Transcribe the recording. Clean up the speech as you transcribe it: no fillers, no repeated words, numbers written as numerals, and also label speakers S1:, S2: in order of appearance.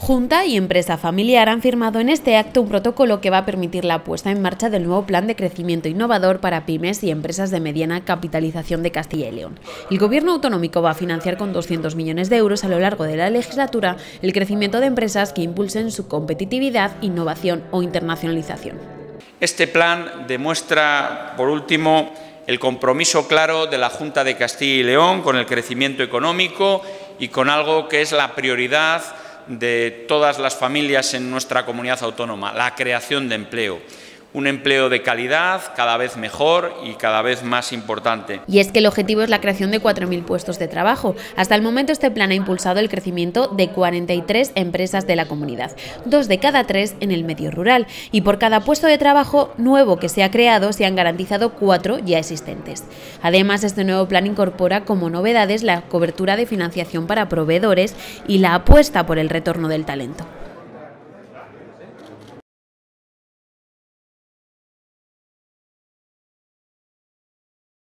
S1: Junta y empresa familiar han firmado en este acto un protocolo que va a permitir la puesta en marcha del nuevo plan de crecimiento innovador para pymes y empresas de mediana capitalización de Castilla y León. El Gobierno autonómico va a financiar con 200 millones de euros a lo largo de la legislatura el crecimiento de empresas que impulsen su competitividad, innovación o internacionalización.
S2: Este plan demuestra, por último, el compromiso claro de la Junta de Castilla y León con el crecimiento económico y con algo que es la prioridad de todas las familias en nuestra comunidad autónoma, la creación de empleo. Un empleo de calidad, cada vez mejor y cada vez más importante.
S1: Y es que el objetivo es la creación de 4.000 puestos de trabajo. Hasta el momento este plan ha impulsado el crecimiento de 43 empresas de la comunidad, 2 de cada 3 en el medio rural. Y por cada puesto de trabajo nuevo que se ha creado se han garantizado 4 ya existentes. Además, este nuevo plan incorpora como novedades la cobertura de financiación para proveedores y la apuesta por el retorno del talento.